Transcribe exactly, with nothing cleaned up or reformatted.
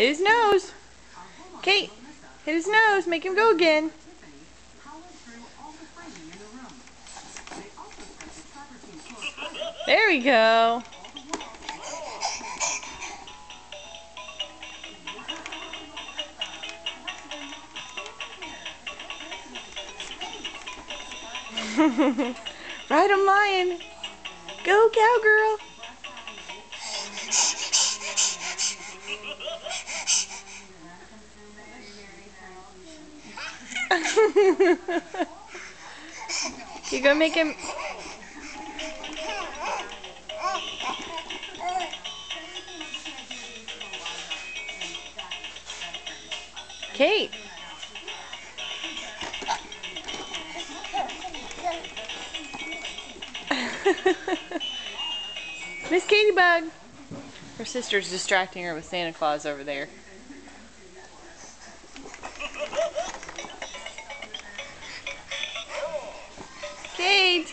Hit his nose. Kate, hit his nose. Make him go again. There we go. Ride him, lion. Go, cowgirl. You gonna make him... Kate. Miss Katybug. Her sister's distracting her with Santa Claus over there. Kate.